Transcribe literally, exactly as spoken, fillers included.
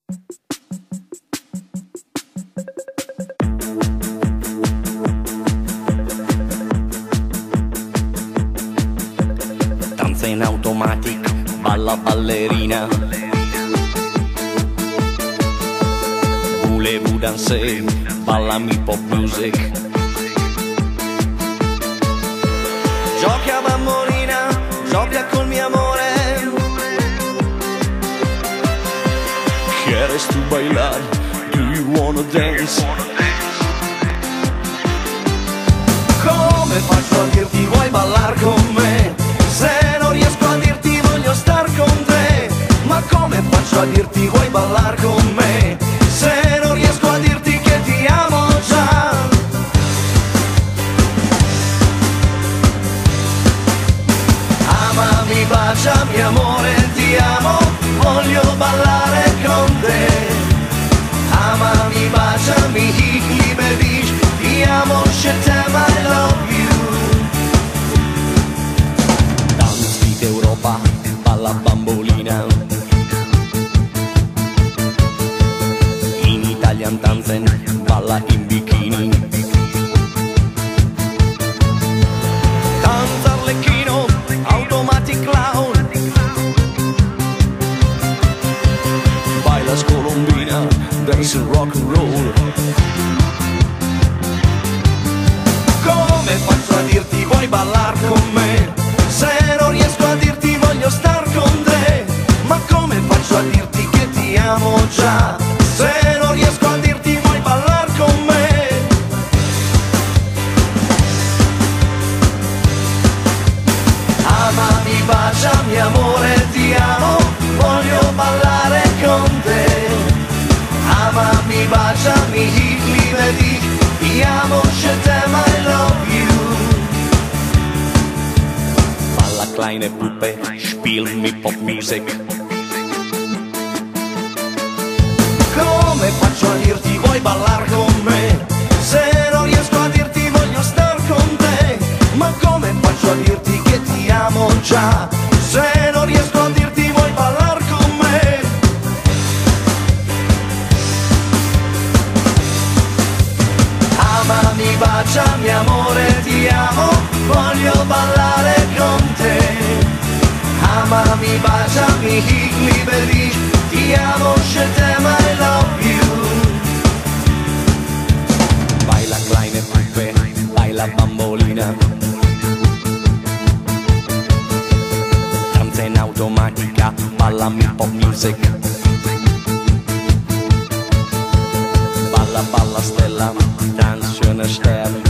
Danza in automatic, balla ballerina. Voulez-vous danser, ballami pop music. Giochi a bambolina, gioca col mio amore. ¿Quieres tu bailar? Do you wanna dance? Come faccio a dirti vuoi ballar con me? Se non riesco a dirti voglio star con te. Ma come faccio a dirti vuoi ballar con me? Se non riesco a dirti che ti amo già. Amami, baciami amore, ti amo, voglio ballare con te. Amami, baciami, ich liebe dich, ti amo, je t'aime, I love you. Danzi d'Europa, balla bambolina. In Italian tanzen, balla in bikini. Danza arlecchino, automatic clown. Bailas colombina, dance rock and roll. Come faccio a dirti vuoi ballar con me? Se non riesco a dirti voglio star con te. Ma come faccio a dirti che ti amo già? Se non riesco a dirti vuoi ballar con me? Amami, baciami amore, ti amo, voglio ballare con te. Amami, baciami, ich liebe dich, ti amo, je t'aime, I love you. Balla kleine Puppe, spiel mi pop music. Come faccio a dirti vuoi ballar con me? Se non riesco a dirti voglio star con te. Ma come faccio a dirti che ti amo già? Se non riesco a dirti vuoi ballar con me? Amami, baciami amore, ti amo, voglio ballare con te. Amami, baciami, ich liebe dich, ti amo, je t'aime, I love you. Baila kleine Puppe, baila bambolina. Danza in automatica, ballami pop music. Balla, balla stella, danza schöne Sterne.